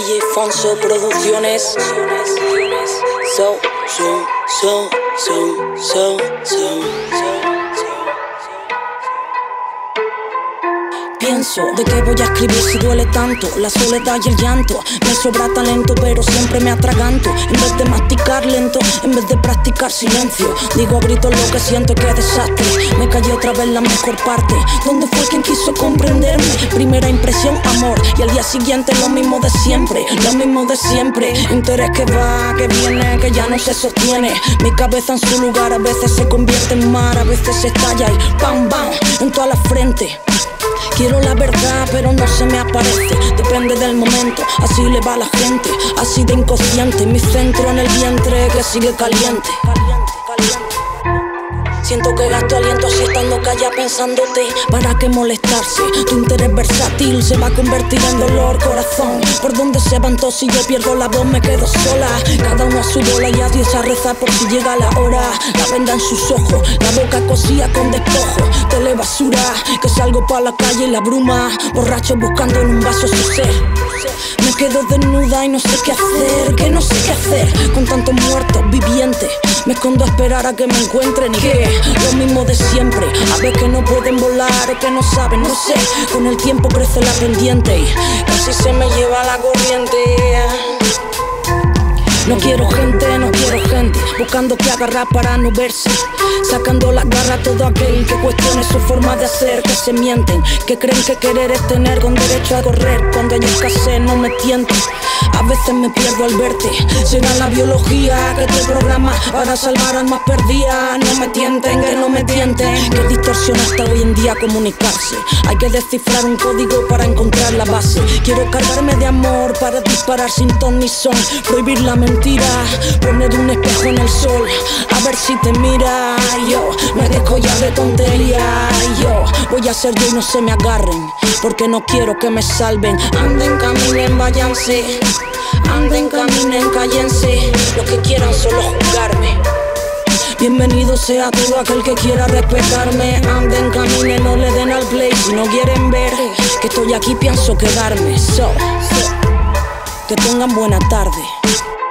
DJ Fonso Producciones. Pienso, ¿de qué voy a escribir si duele tanto? La soledad y el llanto. Me sobra talento, pero siempre me atraganto. En vez de masticar lento, en vez de practicar silencio, digo a gritos lo que siento, qué desastre. Me callé otra vez la mejor parte. ¿Dónde fue quien quiso comprenderme? Primera impresión, amor, y al día siguiente lo mismo de siempre. Lo mismo de siempre. Interés que va, que viene, que ya no se sostiene. Mi cabeza en su lugar a veces se convierte en mar, a veces se estalla y ¡pam, bam! En toda la frente. Quiero la verdad, pero no se me aparece. Depende del momento, así le va a la gente. Así de inconsciente, mi centro en el vientre que sigue caliente. Siento que gasto aliento así estando callada pensándote. ¿Para qué molestarse? Tu interés versátil se va a convertir en dolor, corazón. ¿Por dónde se van todos si yo pierdo la voz? Me quedo sola. Cada uno a su bola y a Dios a rezar por si llega la hora. La venda en sus ojos, la boca cosía con despojo. Telebasura, que salgo pa' la calle y la bruma. Borracho buscando en un vaso su ser. Me quedo desnuda y no sé qué hacer. Que no sé qué hacer con tantos muertos vivientes. Me escondo a esperar a que me encuentren y que lo mismo de siempre. A ver que no pueden volar, que no saben, no sé. Con el tiempo crece la pendiente y casi se me lleva la corriente. No quiero gente, buscando que agarrar para no verse. Sacando la garra a todo aquel que cuestione su forma de hacer. Que se mienten, que creen que querer es tener con derecho a correr. Cuando hay escasez no me tienten. A veces me pierdo al verte. Será la biología que te programa para salvar almas perdidas. No me tienten, que no me tienten. Que distorsiona hasta hoy en día comunicarse. Hay que descifrar un código para encontrar la base. Quiero cargarme de amor para disparar sin ton ni son. Prohibir la mentira, poner un espejo en el sol, a ver si te mira. Yo me dejo ya de tontería. Yo voy a ser yo y no se me agarren, porque no quiero que me salven. Anden, caminen, váyanse. Anden, caminen, cállense. Los que quieran solo juzgarme. Bienvenido sea todo aquel que quiera respetarme. Anden, caminen, no le den al play si no quieren ver que estoy aquí, pienso quedarme. Que tengan buena tarde.